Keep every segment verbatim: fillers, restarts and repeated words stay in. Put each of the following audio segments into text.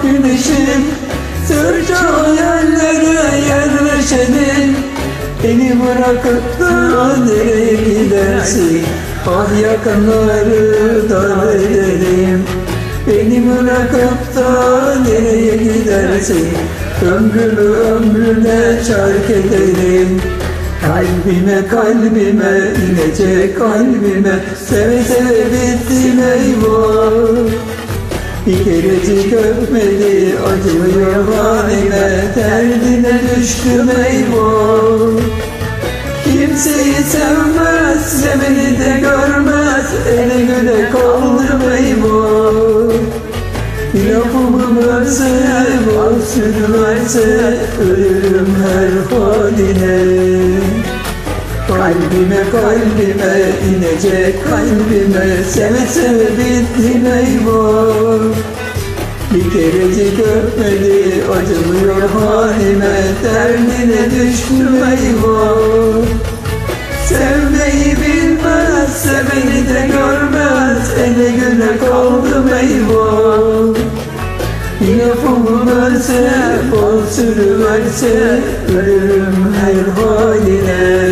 güneşim, sırça hayallere yerleşelim. Beni bırakıp da nereye gidersin? Ah yakınları dar edelim. Beni bırakıp da nereye gidersin? Ömrümü ömrüne çark edelim. Kalbime kalbime inecek kalbime, seve seve bittim eyvah. Bir kerecik öpmedi acımıyor halime, derdine düştüm eyvah. Kimseyi sevmez, seveni de görmez, ele güne kaldım eyvah. Lafımı bölse, bal sürüverse, ölürüm her haline. Kalbime kalbime inecek kalbime, seve seve bittim eyvah. Bir kerecik öpmedi acımıyor halime, derdine düştüm eyvah. Sevmeyi bilmez, seveni de görmez, ele güne kaldım eyvah. Lafımı bölse, bol sürüverse, ölürüm her haline.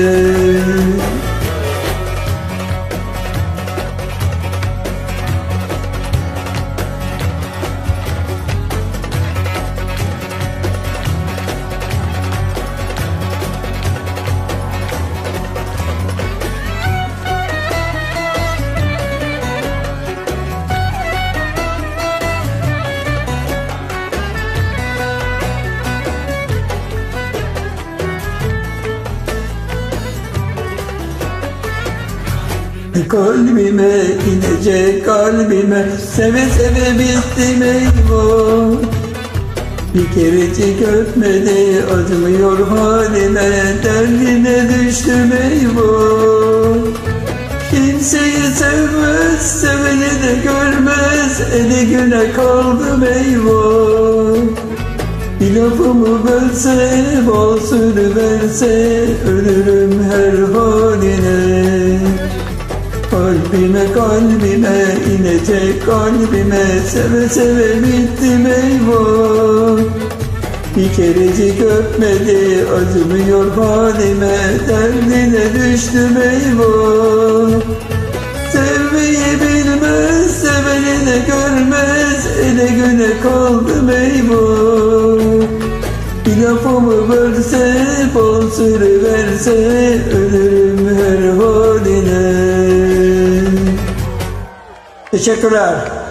Kalbime inecek kalbime, seve seve bittim eyvah. Bir kerecik öpmedi acımıyor halime, derdine düştüm eyvah. Kimseyi sevmez, seveni de görmez, ele güne kaldım eyvah. Bir lafımı bölse, bal sürüverse, ölürüm her haline. Kalbime kalbime inecek kalbime, seve seve bittim eyvah. Bir kerecik öpmedi acımıyor halime, derdine düştüm eyvah. Sevmeyi bilmez, seveni de görmez, ele güne kaldım eyvah. Bir lafımı bölse, bal sürüverse, ölürüm her haline. Teşekkürler.